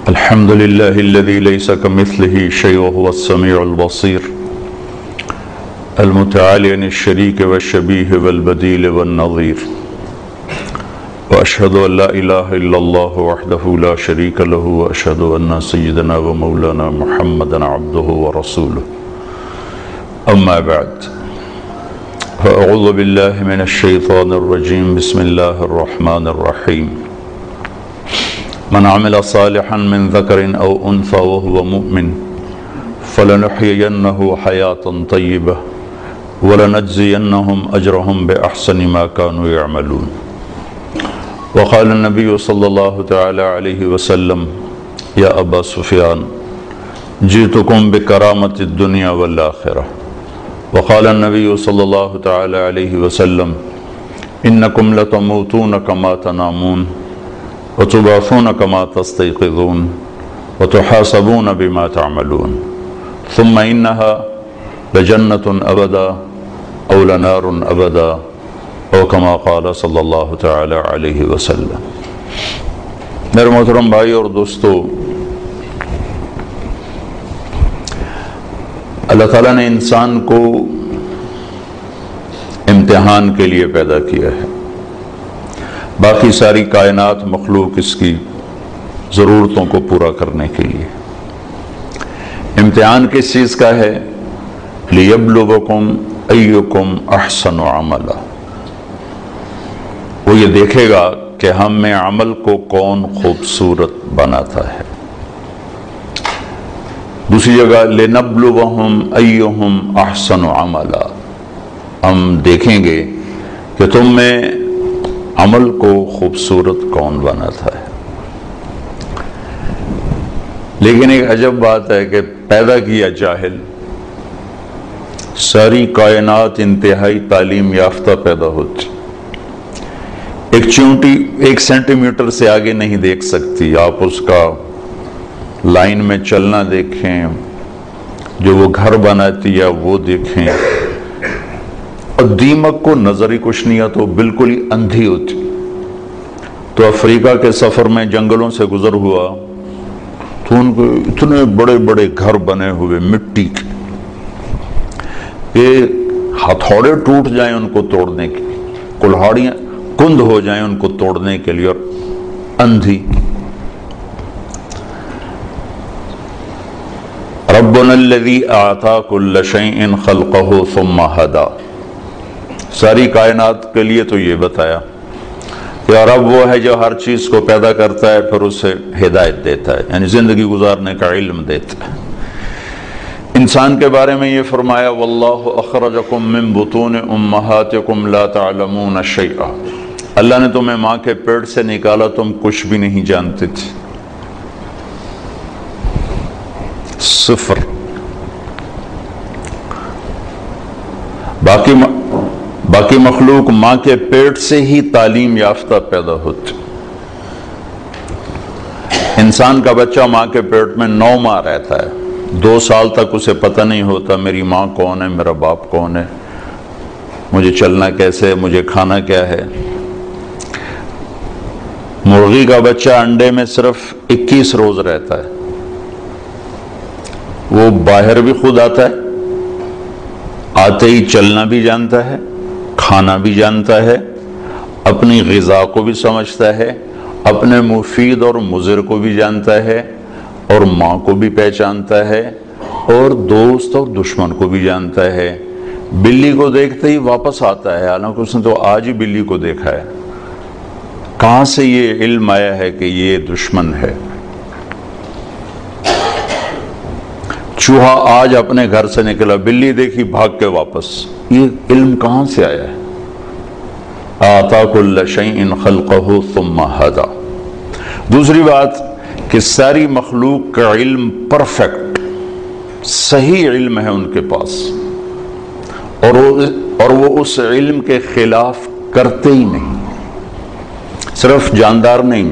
الحمد لله الذي ليس كمثله شيء وهو السميع البصير المتعالي عن الشريك والشبيه والبديل والنظير وأشهد أن لا إله إلا الله وحده لا شريك له وأشهد أن سيدنا ومولانا محمدا عبده ورسوله أما بعد فأعوذ بالله من الشيطان الرجيم بسم الله الرحمن الرحيم من عمل صالحا من ذكر أو أنثى وهو مؤمن فلنحيينه حياة طيبة ولنجزينهم أجرهم بأحسن ما كانوا يعملون وقال النبي صلى الله تعالى عليه وسلم يا أبا سفيان جئتكم بكرامة الدنيا والآخرة وقال النبي صلى الله تعالى عليه وسلم إنكم لتموتون كما تنامون وتبعثون كما تستيقظون وتحاسبون بما تعملون ثم إنها لجنة أبدا أو لنار أبدا او كما قال صلی اللہ تعالی علیہ وسلم۔ میرے محترم بھائی اور دوستو، اللہ تعالیٰ نے انسان کو امتحان کے لیے پیدا کیا ہے، باقی ساری کائنات مخلوق اس کی ضرورتوں کو پورا کرنے کے لیے۔ امتحان کس چیز کا ہے؟ لِيَبْلُوَكُمْ أَيُّكُمْ أَحْسَنُ عَمَلًا، وہ یہ دیکھے گا کہ ہم میں عمل کو کون خوبصورت بناتا ہے۔ دوسری جگہ لِنَبْلُوَهُمْ أَيُّهُمْ أَحْسَنُ عَمَلًا، ہم دیکھیں گے کہ تم میں عمل کو خوبصورت کون بناتا ہے۔ لیکن ایک عجب بات ہے کہ پیدا کیا جاہل، ساری کائنات انتہائی تعلیم یافتہ پیدا ہوتی، ایک چونٹی 1 سینٹی میٹر سے آگے نہیں دیکھ سکتی۔ آپ اس کا لائن میں چلنا دیکھیں، جو وہ گھر بناتی ہے وہ دیکھیں، اور دیمک کو نظر ہی کچھ نہیں آتا، تو بالکل ہی اندھی ہوتی۔ تو افریقہ کے سفر میں جنگلوں سے گزر ہوا تو ان کو اتنے بڑے بڑے گھر بنے ہوئے مٹی کے کہ ہتھوڑے ٹوٹ جائیں ان کو توڑنے کے لیے، کلہاڑیاں کند ہو جائیں ان کو توڑنے کے لیے، اور اندھی۔ ربنا الذی اعطى كل شیء خلقه ثم هدى، ساری کائنات کے لیے تو یہ بتایا کہ رب وہ ہے جو ہر چیز کو پیدا کرتا ہے پھر اسے ہدایت دیتا ہے، یعنی زندگی گزارنے کا علم دیتا ہے۔ انسان کے بارے میں یہ فرمایا واللہ اخرجکم من بطون امہاتکم لا تعلمون شیئا، اللہ نے تمہیں ماں کے پیٹ سے نکالا، تم کچھ بھی نہیں جانتے تھے، صفر۔ باقی مخلوق ماں کے پیٹ سے ہی تعلیم یافتہ پیدا ہوتی۔ انسان کا بچہ ماں کے پیٹ میں 9 ماہ رہتا ہے، 2 سال تک اسے پتہ نہیں ہوتا میری ماں کون ہے، میرا باپ کون ہے، مجھے چلنا کیسے ہے، مجھے کھانا کیا ہے۔ مرغی کا بچہ انڈے میں صرف 21 روز رہتا ہے، وہ باہر بھی خود آتا ہے، آتے ہی چلنا بھی جانتا ہے، کھانا بھی جانتا ہے، اپنی غذا کو بھی سمجھتا ہے، اپنے مفید اور مضر کو بھی جانتا ہے، اور ماں کو بھی پہچانتا ہے، اور دوست اور دشمن کو بھی جانتا ہے۔ بلی کو دیکھتے ہی واپس آتا ہے، حالانکہ اس نے تو آج ہی بلی کو دیکھا ہے۔ کہاں سے یہ علم آیا ہے کہ یہ دشمن ہے؟ چوہا آج اپنے گھر سے نکلا، بلی دیکھی بھاگ کے واپس، یہ علم کہاں سے آیا ہے؟ آتا کل شیء خلقہ ثم ہدی۔ دوسری بات کہ ساری مخلوق کا علم پرفیکٹ صحیح علم ہے ان کے پاس، اور وہ اس علم کے خلاف کرتے ہی نہیں۔ صرف جاندار نہیں،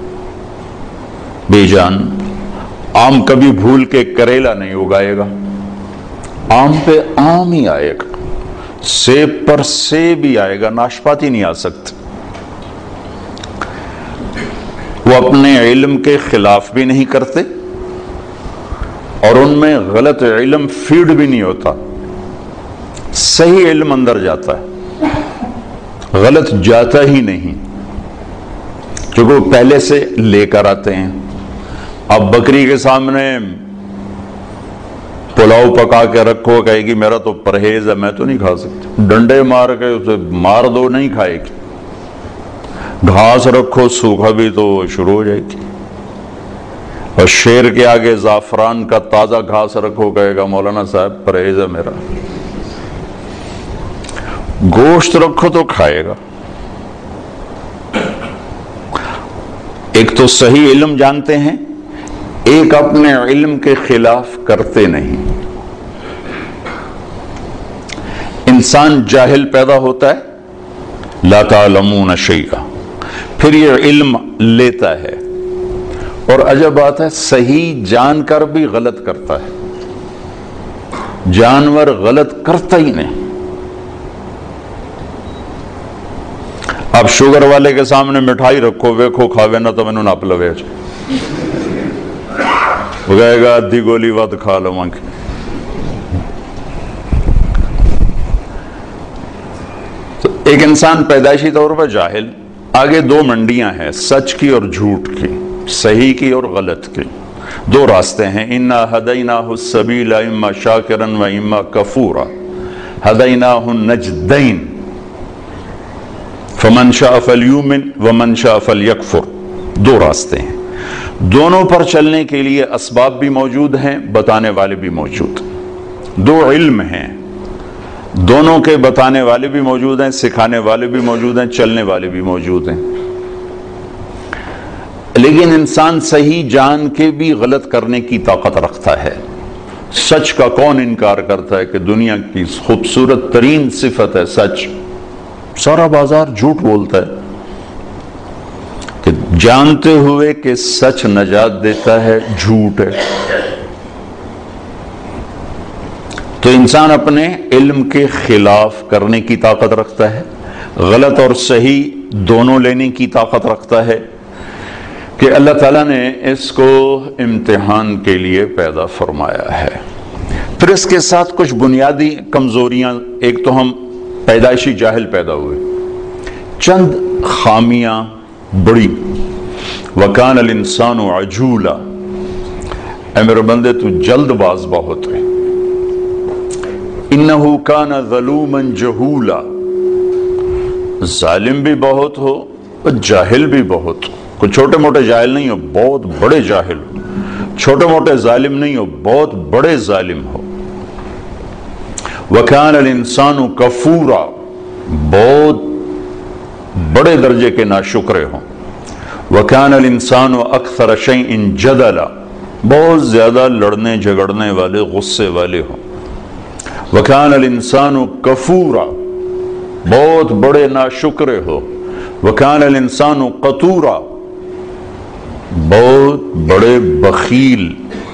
بے جان آم کبھی بھول کے کریلا نہیں اگائے گا، آم پہ آم ہی آئے گا، سیب پر سیب ہی آئے گا، ناشپاتی نہیں آ سکتے۔ وہ اپنے علم کے خلاف بھی نہیں کرتے اور ان میں غلط علم فیڈ بھی نہیں ہوتا، صحیح علم اندر جاتا ہے، غلط جاتا ہی نہیں، کیونکہ وہ پہلے سے لے کر آتے ہیں۔ اب بکری کے سامنے پلاؤ پکا کے رکھو، کہے گی میرا تو پرہیز ہے، میں تو نہیں کھا سکتی، ڈنڈے مار کے اسے مار دو نہیں کھائے گی، گھاس رکھو سوکھا بھی تو شروع ہو جائے گی، اور شیر کے آگے زعفران کا تازہ گھاس رکھو، کہے گا مولانا صاحب پرہیز ہے میرا، گوشت رکھو تو کھائے گا۔ ایک تو صحیح علم جانتے ہیں، ایک اپنے علم کے خلاف کرتے نہیں۔ انسان جاہل پیدا ہوتا ہے، لا تعلمون شیئا، پھر یہ علم لیتا ہے، اور عجب بات ہے صحیح جان کر بھی غلط کرتا ہے، جانور غلط کرتا ہی نہیں۔ اب شوگر والے کے سامنے مٹھائی رکھو، ویکھو کھاوے نہ تو مینوں نپ لوے، وہ کہے گا ادھی گولی ود کھا لواں گے۔ تو ایک انسان پیدائشی طور پر جاہل، آگے دو منڈیاں ہیں، سچ کی اور جھوٹ کی، صحیح کی اور غلط کی، دو راستے ہیں۔ انا ہدیناہ السبیل اما شاکرا و اما کفورا ہدیناہ النجدین فمن شاء فلیؤمن ومن شاء فلیکفر، دو راستے ہیں، دونوں پر چلنے کے لیے اسباب بھی موجود ہیں، بتانے والے بھی موجود، دو علم ہیں، دونوں کے بتانے والے بھی موجود ہیں، سکھانے والے بھی موجود ہیں، چلنے والے بھی موجود ہیں، لیکن انسان صحیح جان کے بھی غلط کرنے کی طاقت رکھتا ہے۔ سچ کا کون انکار کرتا ہے کہ دنیا کی خوبصورت ترین صفت ہے سچ، سارا بازار جھوٹ بولتا ہے، کہ جانتے ہوئے کہ سچ نجات دیتا ہے جھوٹ ہے۔ تو انسان اپنے علم کے خلاف کرنے کی طاقت رکھتا ہے، غلط اور صحیح دونوں لینے کی طاقت رکھتا ہے، کہ اللہ تعالیٰ نے اس کو امتحان کے لیے پیدا فرمایا ہے۔ پھر اس کے ساتھ کچھ بنیادی کمزوریاں، ایک تو ہم پیدائشی جاہل پیدا ہوئے، چند خامیاں بڑی، وَكَانَ الْإِنسَانُ عَجُولًا، اے میرے بندے تو جلد باز بہت ہے، اِنَّهُ كَانَ ظَلُومًا جَهُولًا، ظالم بھی بہت ہو اور جاہل بھی بہت ہو، کوئی چھوٹے موٹے جاہل نہیں ہو، بہت بڑے جاہل ہو، چھوٹے موٹے ظالم نہیں ہو، بہت بڑے ظالم ہو۔ وَكَانَ الْإِنسَانُ كَفُورًا، بہت بڑے درجے کے ناشکرے ہوں۔ وَكَانَ الْإِنسَانُ أَكْثَرَ شَيْءٍ جَدَلًا، بہت زیادہ لڑنے جھگڑنے والے، غصے والے ہوں۔ وَكَانَ الْإِنسَانُ كَفُورًا، بہت بڑے ناشکرے ہو۔ وَكَانَ الْإِنسَانُ قَتُورًا، بہت بڑے بخیل۔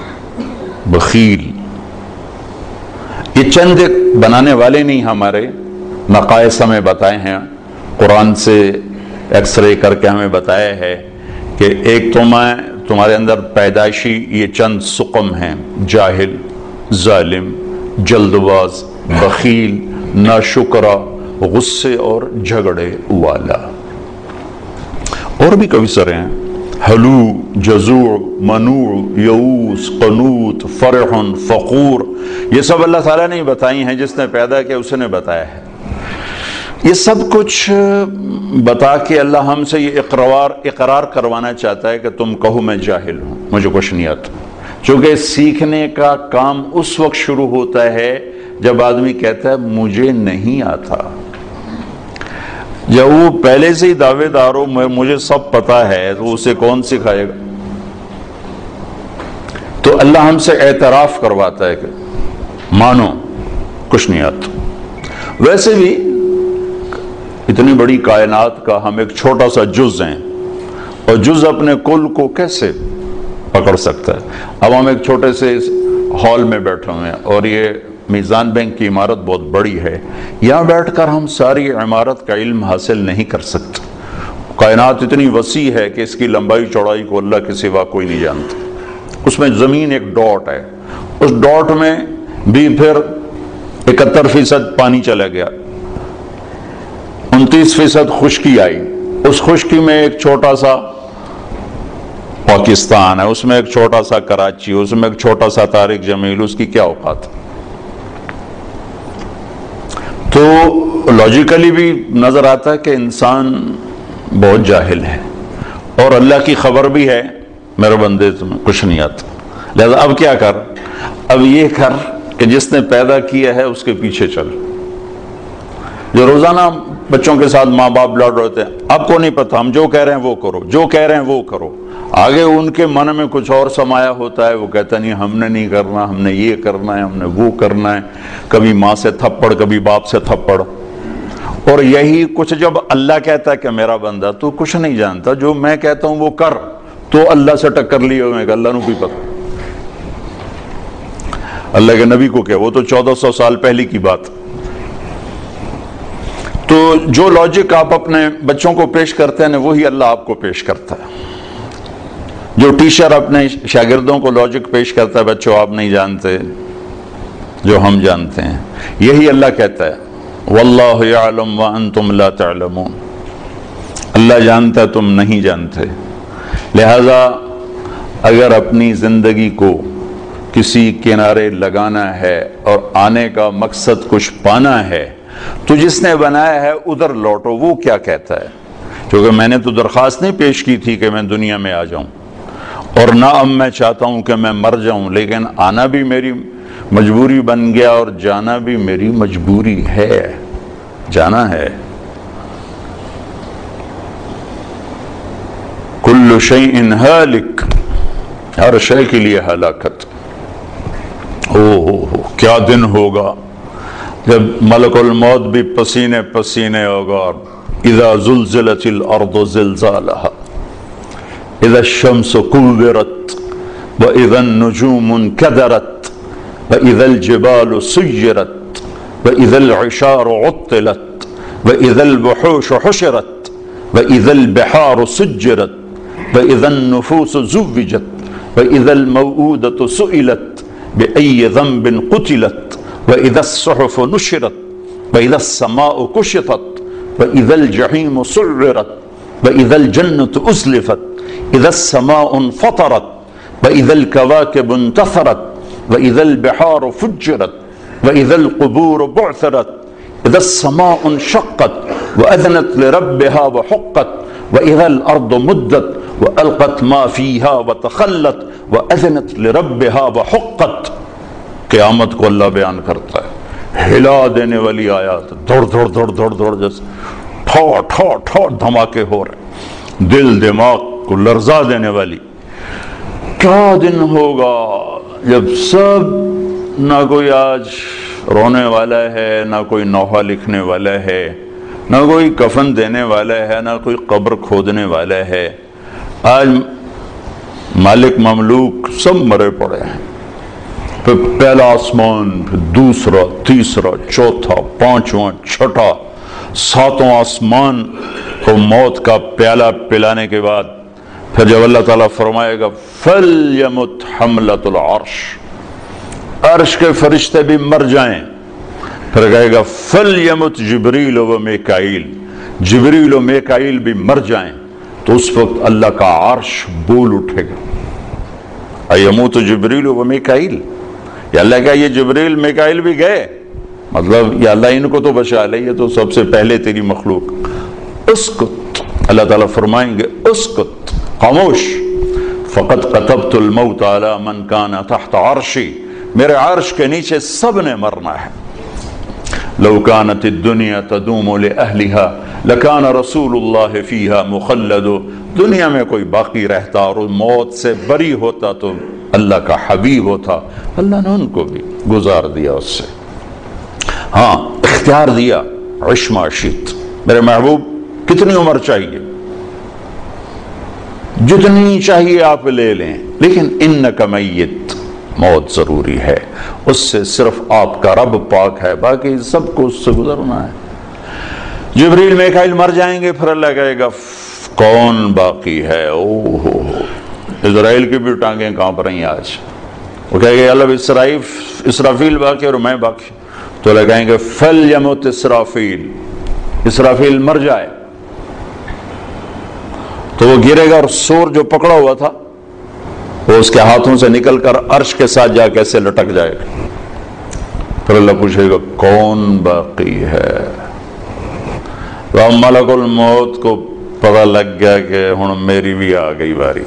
یہ چند بنانے والے نہیں، ہمارے نقائص ہمیں بتائے ہیں، قرآن سے ایکس رے کر کے ہمیں بتایا ہے کہ ایک تمہارے اندر پیدائشی یہ چند سقم ہیں، جاہل، ظالم، جلد باز، بخیل، ناشکرا، غصے اور جھگڑے والا۔ اور بھی کئی سارے ہیں، حلو، جزوع، منوع، یئوس، قنوط، فرح، فخور، یہ سب اللہ تعالیٰ نے بتائی ہیں، جس نے پیدا کیا اس نے بتایا ہے۔ یہ سب کچھ بتا کے اللہ ہم سے یہ اقرار کروانا چاہتا ہے کہ تم کہو میں جاہل ہوں، مجھے کچھ نہیں آتا، چونکہ سیکھنے کا کام اس وقت شروع ہوتا ہے جب آدمی کہتا ہے مجھے نہیں آتا۔ جب وہ پہلے سے ہی دعوے دار ہو مجھے سب پتا ہے، تو اسے کون سکھائے گا؟ تو اللہ ہم سے اعتراف کرواتا ہے کہ مانو کچھ نہیں آتا۔ ویسے بھی اتنی بڑی کائنات کا ہم ایک چھوٹا سا جز ہیں، اور جز اپنے کل کو کیسے پکڑ سکتا ہے؟ اب ہم ایک چھوٹے سے ہال میں بیٹھے ہوئے ہیں، اور یہ میزان بینک کی عمارت بہت بڑی ہے، یہاں بیٹھ کر ہم ساری عمارت کا علم حاصل نہیں کر سکتے، کائنات اتنی وسیع ہے کہ اس کی لمبائی چوڑائی کو اللہ کے سوا کوئی نہیں جانتا۔ اس میں زمین ایک ڈاٹ ہے، اس ڈاٹ میں بھی پھر 71% پانی چلا گیا، 29% خشکی آئی، اس خشکی میں ایک چھوٹا سا پاکستان ہے، اس میں ایک چھوٹا سا کراچی، اس میں ایک چھوٹا سا طارق جمیل، اس کی کیا اوقات؟ تو لاجیکلی بھی نظر آتا ہے کہ انسان بہت جاہل ہے، اور اللہ کی خبر بھی ہے میرے بندے تمہیں کچھ نہیں آتا، لہذا اب کیا کر؟ اب یہ کر کہ جس نے پیدا کیا ہے اس کے پیچھے چل۔ جو روزانہ بچوں کے ساتھ ماں باپ لڑ رہے ہوتے ہیں، آپ کو نہیں پتا، ہم جو کہہ رہے ہیں وہ کرو، جو کہہ رہے ہیں وہ کرو، آگے ان کے من میں کچھ اور سمایا ہوتا ہے، وہ کہتا نہیں ہم نے نہیں کرنا، ہم نے یہ کرنا ہے، ہم نے وہ کرنا ہے، کبھی ماں سے تھپڑ، کبھی باپ سے تھپڑ۔ اور یہی کچھ جب اللہ کہتا ہے کہ میرا بندہ تو کچھ نہیں جانتا، جو میں کہتا ہوں وہ کر، تو اللہ سے ٹکر لی ہوئے کہ اللہ نو بھی پتا، اللہ کے نبی کو کیا، وہ تو 1400 سال پہلی کی بات۔ تو جو لاجک آپ اپنے بچوں کو پیش کرتے ہیں وہی اللہ آپ کو پیش کرتا ہے۔ جو ٹیچر اپنے شاگردوں کو لاجک پیش کرتا ہے، بچوں آپ نہیں جانتے جو ہم جانتے ہیں، یہی اللہ کہتا ہے واللہ یعلم وانتم لا تعلمون، اللہ جانتا ہے تم نہیں جانتے۔ لہذا اگر اپنی زندگی کو کسی کنارے لگانا ہے اور آنے کا مقصد کچھ پانا ہے تو جس نے بنایا ہے ادھر لوٹو۔ وہ کیا کہتا ہے؟ کیونکہ میں نے تو درخواست نہیں پیش کی تھی کہ میں دنیا میں آ جاؤں، اور نہ اب میں چاہتا ہوں کہ میں مر جاؤں، لیکن آنا بھی میری مجبوری بن گیا اور جانا بھی میری مجبوری ہے، جانا ہے۔ کل شیء ہالک، ہر شے کے لیے ہلاکت۔ کیا دن ہوگا جب ملک الموت بھی پسینے پسینے ہوگا۔ اذا زلزلت الارض زلزالها، اذا الشمس كورت، واذا النجوم انكدرت، واذا الجبال سيرت، واذا العشار عطلت، واذا الوحوش حشرت، واذا البحار سجرت، واذا النفوس زوجت، واذا الموءودة سئلت بأي ذنب قتلت، وإذا الصحف نشرت، وإذا السماء كشطت، وإذا الجحيم سعرت، وإذا الجنة أزلفت، إذا السماء انفطرت، وإذا الكواكب انتثرت، وإذا البحار فجرت، وإذا القبور بعثرت، إذا السماء انشقت وأذنت لربها وحقت، وإذا الأرض مدت وألقت ما فيها وتخلت وأذنت لربها وحقت۔ قیامت کو اللہ بیان کرتا ہے، ہلا دینے والی آیات، دوڑ دوڑ دوڑ دوڑ دوڑ، جیسے ٹھو ٹھو ٹھو دھماکے ہو رہے، دل دماغ کو لرزا دینے والی۔ کیا دن ہوگا جب سب، نہ کوئی آج رونے والا ہے، نہ کوئی نوحہ لکھنے والا ہے، نہ کوئی کفن دینے والا ہے، نہ کوئی قبر کھودنے والا ہے۔ آج مالک مملوک سب مرے پڑے ہیں، پھر پہلا آسمان، پھر دوسرا، تیسرا، چوتھا، پانچواں، چھٹا، ساتواں آسمان کو موت کا پیالہ پلانے کے بعد پھر جب اللہ تعالیٰ فرمائے گا فَلْيَمُتْ حَمْلَةُ الْعَرْشِ، عرش کے فرشتے بھی مر جائیں، پھر کہے گا فَلْيَمُتْ جبریل و میکائیل، جبریل و میکائیل بھی مر جائیں، تو اس وقت اللہ کا عرش بول اٹھے گا۔ ایموت جبریل و میکائیل، یا اللہ کہا یہ جبریل میکائیل بھی گئے، مطلب یا اللہ ان کو تو بچا لے، یہ تو سب سے پہلے تیری مخلوق۔ اسکت، اللہ تعالیٰ فرمائیں گے اسکت، خاموش، فقط كتبت الموت على من كان تحت عرشی، میرے عرش کے نیچے سب نے مرنا ہے۔ لو كانت الدنيا تدوم لأهلها لكان رسول الله فيها مخلد، دنیا میں کوئی باقی رہتا اور موت سے بری ہوتا تو اللہ کا حبیب ہوتا، اللہ نے ان کو بھی گزار دیا اس سے۔ ہاں اختیار دیا، عش ما شئت، میرے محبوب کتنی عمر چاہیے، جتنی چاہیے آپ لے لیں، لیکن انک میت، موت ضروری ہے، اس سے صرف آپ کا رب پاک ہے، باقی سب کو اس سے گزرنا ہے۔ جبریل میکائیل مر جائیں گے، پھر اللہ کہے گا کون باقی ہے؟ او ہو اسرائیل کی بھی ٹانگیں کانپ رہی ہیں آج. وہ کہے گے اللہ اسرافیل باقی اور میں باقی. تو اللہ کہیں گے فَلْيَمُتْ اسرافیل، اسرافیل مر جائے. تو وہ گرے گا اور سور جو پکڑا ہوا تھا وہ اس کے ہاتھوں سے نکل کر عرش کے ساتھ جا کے ایسے لٹک جائے گا. پھر اللہ پوچھے گا کون باقی ہے؟ تو ملک الموت کو پتہ لگ گیا کہ ہن میری بھی آ گئی باری.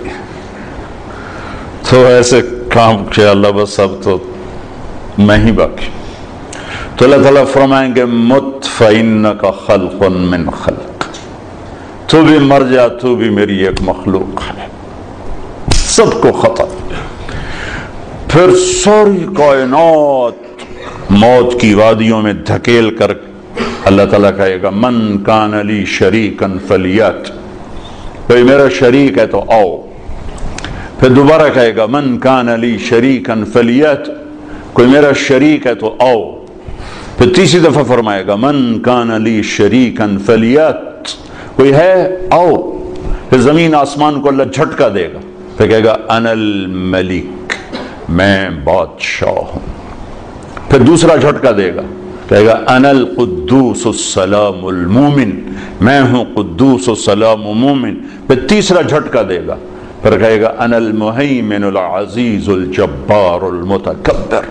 تو ایسے کام کہ اللہ بس اب تو میں ہی باقی. تو اللہ تعالیٰ فرمائیں گے مت فإنک خلق من خلق، تو بھی مر جا، تو بھی میری ایک مخلوق ہے. سب کو ختم. پھر ساری کائنات موت کی وادیوں میں دھکیل کر اللہ تعالیٰ کہے گا من کان لی شریکن فلیات، کوئی میرا شریک ہے تو آؤ. پھر دوبارہ کہے گا من کان لی شریکن فلیات، کوئی میرا شریک ہے تو آؤ. پھر تیسری دفعہ فرمائے گا من کان لی شریکن فلیات، کوئی ہے آؤ. پھر زمین آسمان کو اللہ جھٹکا دے گا. پھر کہے گا انا الملک، میں بادشاہ ہوں. پھر دوسرا جھٹکا دے گا، کہے گا انا القدوس السلام المومن، میں ہوں قدوس السلام مومن. پھر تیسرا جھٹکا دے گا، پھر کہے گا انا المہیمن العزیز الجبار المتکبر.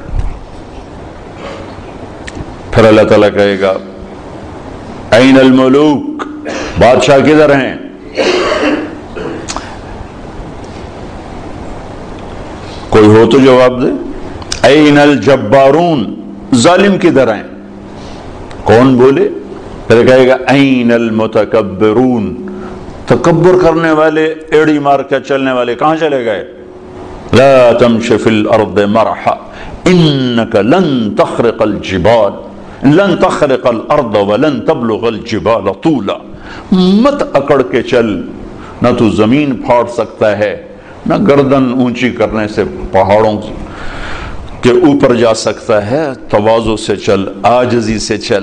پھر اللہ تعالیٰ کہے گا این الملوک، بادشاہ کدھر ہیں؟ کوئی ہو تو جواب دے. این الجبارون، ظالم کدھر ہیں؟ کون بولے؟ پھر کہے گا این المتکبرون، تکبر کرنے والے، ایڑی مار کے چلنے والے کہاں چلے گئے؟ لا تمش فی الارض مرحا انک لن تخرق الجبال، لن تخرق الارض ولن تبلغ الجبال طولا. مت اکڑ کے چل، نہ تو زمین پھاڑ سکتا ہے، نہ گردن اونچی کرنے سے پہاڑوں کے اوپر جا سکتا ہے. تواضع سے چل، عاجزی سے چل.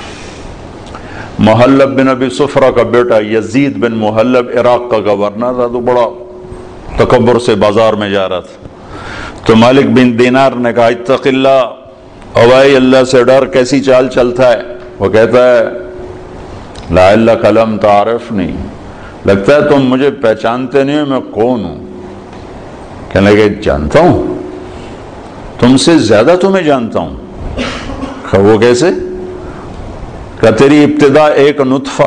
محلب بن ابی صفرہ کا بیٹا یزید بن محلب عراق کا گورنر تھا، تو بڑا تکبر سے بازار میں جا رہا تھا. تو مالک بن دینار نے کہا اتق اللہ، اوائے اللہ سے ڈر، کیسی چال چلتا ہے؟ وہ کہتا ہے لعلک لم تعرفنی، لگتا ہے تم مجھے پہچانتے نہیں ہو، میں کون ہوں؟ کہنے لگے جانتا ہوں، تم سے زیادہ تمہیں جانتا ہوں. وہ کیسے؟ کہ تیری ابتدا ایک نطفہ،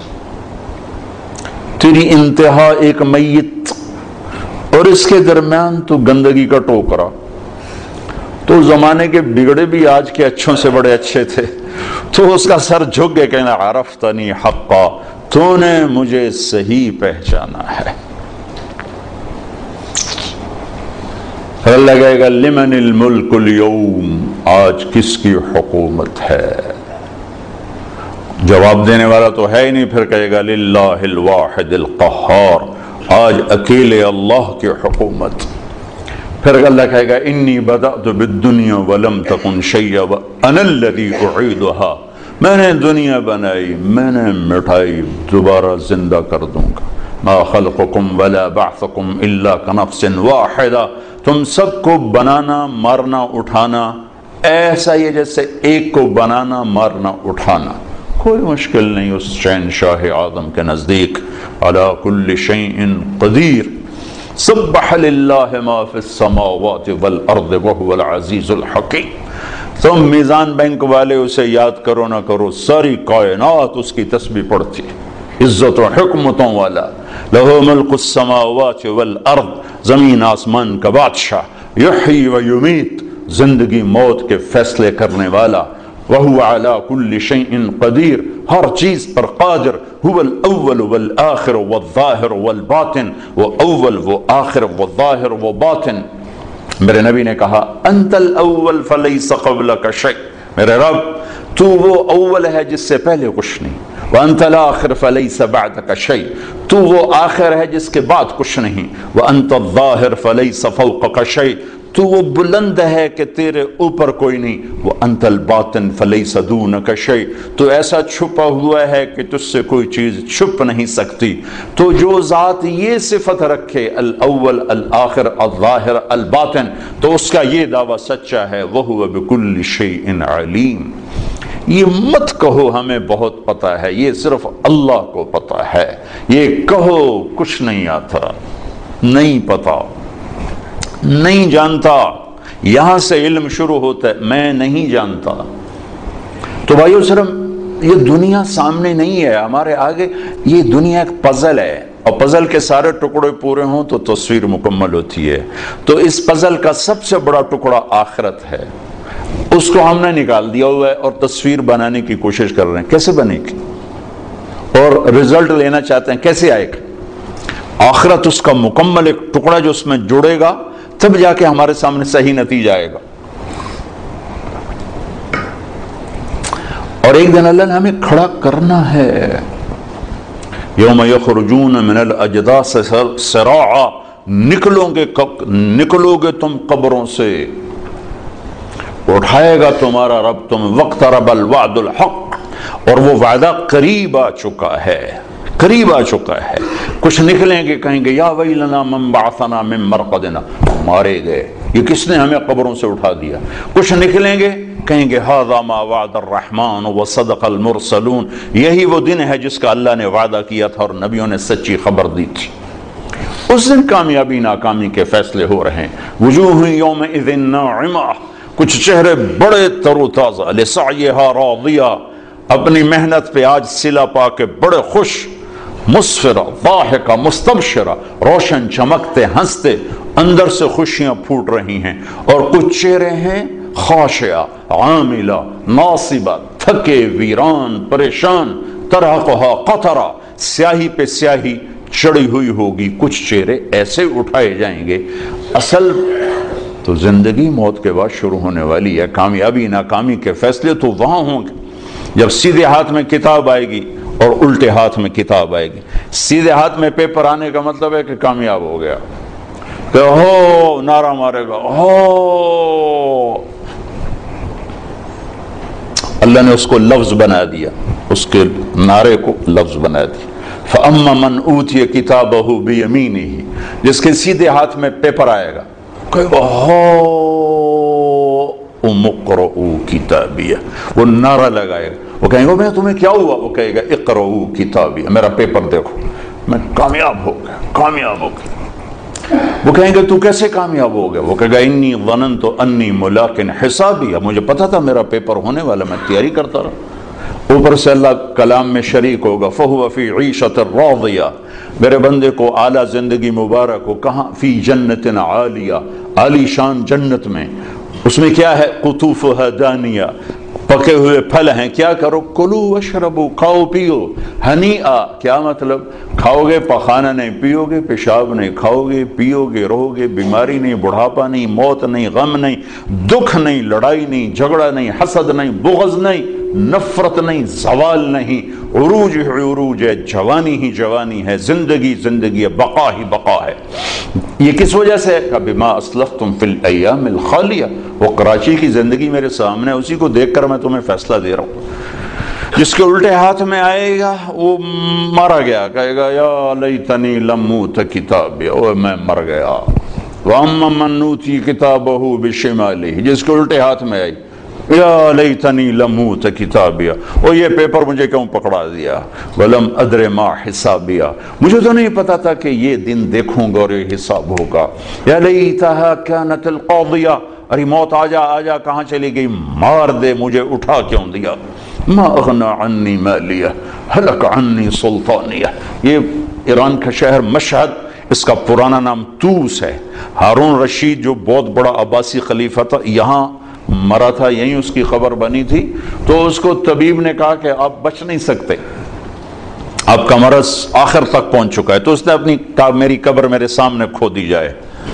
تیری انتہا ایک میت، اور اس کے درمیان تو گندگی کا ٹوکرا. تو زمانے کے بگڑے بھی آج کے اچھوں سے بڑے اچھے تھے. تو اس کا سر جھک کے کہنا عرفتنی حقا، تو نے مجھے صحیح پہچانا ہے. اللہ کہے گا لمن الملک اليوم، آج کس کی حکومت ہے؟ جواب دینے والا تو ہے ہی نہیں. پھر کہے گا للہ الواحد القہار، آج اکیلے اللہ کی حکومت. پھر اللہ کہے گا انی بدأت بالدنیا ولم تکن شیئا وانا الذی اعیدها، میں نے دنیا بنائی، میں نے مٹائی، دوبارہ زندہ کر دوں گا. ما خلقکم ولا بعثکم الا کنفس واحدہ، تم سب کو بنانا، مارنا، اٹھانا ایسا ہی جیسے ایک کو بنانا، مارنا، اٹھانا. کوئی مشکل نہیں اس شہنشاہ اعظم کے نزدیک. علی کل شیء قدیر، سبح للہ ما فی السماوات والارض وهو العزیز الحکیم. تم میزان بینک والے اسے یاد کرو نہ کرو، ساری کائنات اس کی تسبیح پڑھتی، عزت و حکمتوں والا. لہ ملک السماوات والارض، زمین آسمان کا بادشاہ. یحیی و یمیت، زندگی موت کے فیصلے کرنے والا. وہو علی کل شیء قدیر، ہر چیز پر قادر. هو الاول والآخر والظاہر والباطن، وہ اول، وہ آخر، وہ ظاہر، وہ باطن. میرے نبی نے کہا انت الاول فلیس قبلک شیء، میرے رب تو وہ اول ہے جس سے پہلے کچھ نہیں. وانت الاخر فلیس بعدک شیء، تو وہ آخر ہے جس کے بعد کچھ نہیں. وانت الظاہر فلیس فوقک شیء، تو وہ بلند ہے کہ تیرے اوپر کوئی نہیں، وہ انت الباطن فلیس دونک شیء، تو ایسا چھپا ہوا ہے کہ تجھ سے کوئی چیز چھپ نہیں سکتی۔ تو جو ذات یہ صفت رکھے الاول الآخر الظاہر الباطن، تو اس کا یہ دعویٰ سچا ہے، وَهُوَ بِكُلِّ شَيْءٍ عَلِيمٌ۔ یہ مت کہو ہمیں بہت پتہ ہے، یہ صرف اللہ کو پتہ ہے، یہ کہو کچھ نہیں آتا، نہیں پتا، نہیں جانتا، یہاں سے علم شروع ہوتا ہے، میں نہیں جانتا۔ تو بھائیو صرف یہ دنیا سامنے نہیں ہے ہمارے آگے، یہ دنیا ایک پزل ہے، اور پزل کے سارے ٹکڑے پورے ہوں تو تصویر مکمل ہوتی ہے۔ تو اس پزل کا سب سے بڑا ٹکڑا آخرت ہے، اس کو ہم نے نکال دیا ہوا ہے اور تصویر بنانے کی کوشش کر رہے ہیں، کیسے بنے گی؟ اور رزلٹ لینا چاہتے ہیں، کیسے آئے گا؟ آخرت اس کا مکمل ایک ٹکڑا جو اس میں جڑے گا، تب جا کے ہمارے سامنے صحیح نتیجہ آئے گا۔ اور ایک دن اللہ نے ہمیں کھڑا کرنا ہے، یوم یخرجون من الاجداث سراعا، نکلو گے تم قبروں سے، اٹھائے گا تمہارا رب تم، واقترب الوعد الحق، اور وہ وعدہ قریب آ چکا ہے، قریب آ چکا ہے۔ کچھ نکلیں گے کہیں گے یا ویلنا من بعثنا من مرقدنا، مارے گئے، یہ کس نے ہمیں قبروں سے اٹھا دیا۔ کچھ نکلیں گے کہیں گے ھذا ما وعد الرحمن وصدق المرسلون، یہی وہ دن ہے جس کا اللہ نے وعدہ کیا تھا اور نبیوں نے سچی خبر دی تھی۔ اس دن کامیابی ناکامی کے فیصلے ہو رہے ہیں۔ وجوہ یومئذ ناعمہ، کچھ چہرے بڑے تر و تازہ، لسعیہا راضیہ، اپنی محنت پہ آج صلہ پا کے بڑے خوش، مسفرہ ضاحکہ مستبشرہ، روشن چمکتے ہنستے، اندر سے خوشیاں پھوٹ رہی ہیں۔ اور کچھ چہرے ہیں خاشعہ عاملہ ناصبہ، تھکے ویران پریشان، ترہقہا قطرہ، سیاہی پہ سیاہی چڑھی ہوئی ہوگی۔ کچھ چہرے ایسے اٹھائے جائیں گے۔ اصل تو زندگی موت کے بعد شروع ہونے والی ہے، کامیابی ناکامی کے فیصلے تو وہاں ہوں گے جب سیدھے ہاتھ میں کتاب آئے گی اور الٹے ہاتھ میں کتاب آئے گی۔ سیدھے ہاتھ میں پیپر آنے کا مطلب ہے کہ کامیاب ہو گیا، کہ ہو نعرہ مارے گا، ہو، اللہ نے اس کو لفظ بنا دیا، اس کے نعرے کو لفظ بنا دیا۔ فَأَمَّا مَنْ أُوتِيَ كِتَابَهُ بِيَمِينِهِ، جس کے سیدھے ہاتھ میں پیپر آئے گا، کہے گا ہو اقرؤوا کتابیہ، وہ نعرہ لگائے گا۔ وہ کہیں گے میں تمہیں کیا ہوا؟ وہ کہے گا اقرؤوا کتابیہ، میرا پیپر دیکھو، میں کامیاب ہو گیا، کامیاب ہو گیا۔ وہ کہیں گے تو کیسے کامیاب ہو گیا؟ وہ کہے گا انی ظننت انی ملاق حسابیہ، مجھے پتا تھا میرا پیپر ہونے والا، میں تیاری کرتا رہا۔ اوپر سے اللہ کلام میں شریک ہوگا، فَهُوَ فِي عِيشَةٍ رَاضِيَةٍ، میرے بندے کو اعلیٰ زندگی مبارک ہو، کہاں؟ فی جنت عالیہ، عالی شان جنت میں، اس میں کیا ہے؟ قطوفها دانیہ، پکے ہوئے پھل ہیں، کیا کرو؟ کلو واشربو، کھاؤ پیو، ہنیئا، کیا مطلب؟ کھاؤ گے پخانہ نہیں، پیو گے پیشاب نہیں، کھاؤ گے پیو گے رہو گے، بیماری نہیں، بڑھاپا نہیں، موت نہیں، غم نہیں، دکھ نہیں، لڑائی نہیں، جھگڑا نہیں، حسد نہیں، بغض نہیں، نفرت نہیں، زوال نہیں، عروج ہی عروج ہے، جوانی ہی جوانی ہے، زندگی زندگی ہے، بقا ہی بقا ہے۔ یہ کس وجہ سے ہے؟ بما اسلفتم فی الایام الخالیہ، وہ کراچی کی زندگی میرے سامنے، اسی کو دیکھ کر میں تمہیں فیصلہ دے رہا ہوں۔ جس کے الٹے ہاتھ میں آئے گا وہ مارا گیا، کہے گا یا لیتنی لم اوت کتابیہ، او میں مر گیا۔ واما من اوتی کتابہ بشمالہ، جس کے الٹے ہاتھ میں آئی، یا لیتنی لم اوت کتابیہ، اور یہ پیپر مجھے کیوں پکڑا دیا؟ ولم ادر ما حسابیہ، مجھے تو نہیں پتا تھا کہ یہ دن دیکھوں گا اور یہ حساب ہوگا۔ یا لیتہا کانت القاضیہ، ارے موت آجا آجا، کہاں چلی گئی؟ مار دے، مجھے اٹھا کیوں دیا؟ ما اغنی عنی مالیہ ہلک عنی سلطانیہ، یہ ایران کا شہر مشہد، اس کا پرانا نام توس ہے۔ ہارون رشید جو بہت بڑا عباسی خلیفہ تھا، یہاں مرا تھا، یہیں اس کی خبر بنی تھی، تو اس کو طبیب نے کہا کہ آپ بچ نہیں سکتے، آپ کا مرض آخر تک پہنچ چکا ہے، تو اس نے اپنی کہا میری قبر میرے سامنے کھو دی جائے،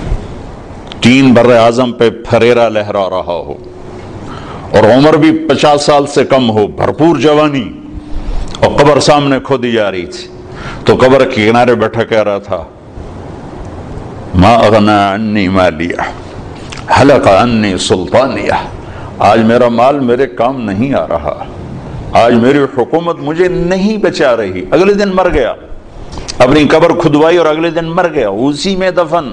3 بر اعظم پہ پھریرا لہرا رہا ہو اور عمر بھی 50 سال سے کم ہو، بھرپور جوانی، اور قبر سامنے کھو دی جا رہی تھی، تو قبر کے کنارے بیٹھا کہہ رہا تھا ما اغنی عنی مالیہ حلق عنی سلطانیہ، آج میرا مال میرے کام نہیں آ رہا، آج میری حکومت مجھے نہیں بچا رہی۔ اگلے دن مر گیا، اپنی قبر کھدوائی اور اگلے دن مر گیا، اسی میں دفن۔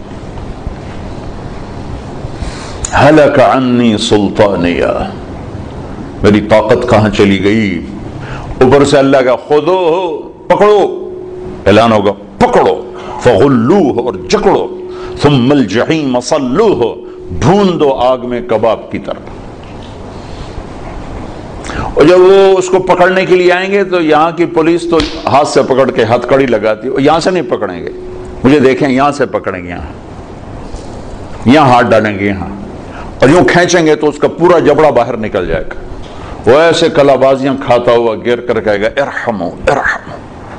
حلق عنی سلطانیہ، میری طاقت کہاں چلی گئی؟ اوپر سے اللہ کا خودو، پکڑو، اعلان ہوگا پکڑو، فغلوہ، اور جکڑو، ثم الجحیم صلوہ، بھون دو آگ میں کباب کی طرح۔ اور جب وہ اس کو پکڑنے کے لیے آئیں گے تو یہاں کی پولیس تو ہاتھ سے پکڑ کے ہتھ کڑی لگاتی ہے، یہاں سے نہیں پکڑیں گے، مجھے دیکھیں یہاں سے پکڑیں گے، یہاں ہاتھ ڈالیں گے، یہاں، اور یوں کھینچیں گے تو اس کا پورا جبڑا باہر نکل جائے گا۔ وہ ایسے کلا بازیاں کھاتا ہوا گر کر کہے گا ارحمو ارحمو،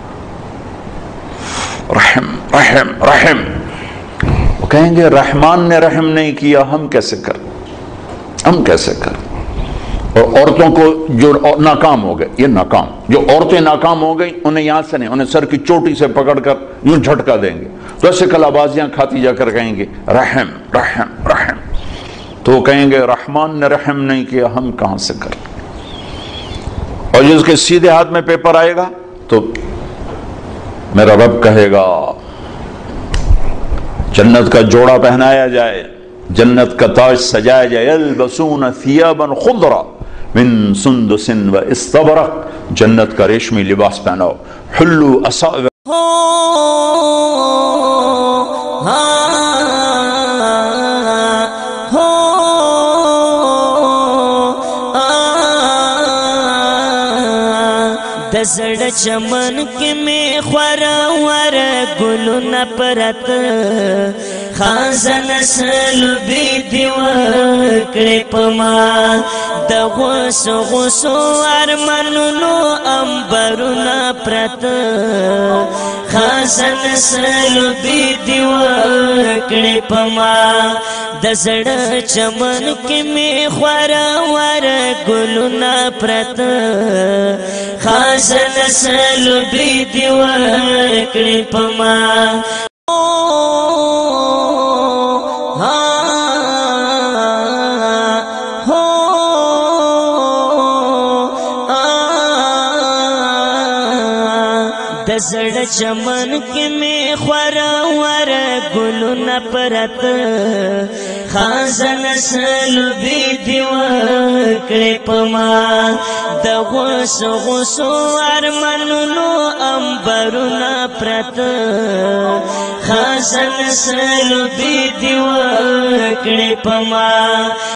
رحم رحم رحم۔ وہ کہیں گے رحمان نے رحم نہیں کیا، ہم کیسے کریں، ہم کیسے کریں؟ اور عورتوں کو جو ناکام ہو گئے، یہ ناکام، جو عورتیں ناکام ہو گئی انہیں یہاں سے نہیں، انہیں سر کی چوٹی سے پکڑ کر یوں جھٹکا دیں گے، تو ایسے کلا بازیاں کھاتی جا کر کہیں گے رحم رحم رحم۔ تو وہ کہیں گے رحمان نے رحم نہیں کیا، ہم کہاں سے کریں؟ اور جس کے سیدھے ہاتھ میں پیپر آئے گا تو میرا رب کہے گا جنت کا جوڑا پہنایا جائے، جنت کا تاج سجایا جائے، یلبسون ثیابا خضرا من سندس و استبرق، جنت کا ریشمی لباس پہناؤ، حلو اصابع۔ دزڑ چمن کے میں خورور گلو نہ پرت، خازن نسل بی دیوکڑ پما، دغوس غسو ارمنو امبرو نہ پرت، خازن نسل بی دیوکڑ پما، دزڑ چمن کے میں خورور گلو نہ پرت، خازن نسل بی دیوکڑ پما۔ دزڑ چمن کے میں خورور گلو نہ پرت، خازن نسل بی دیوکڑ پما، دغوس غسو ارمنو امبرو نہ پرت، خازن نسل بی دیوکڑ پما۔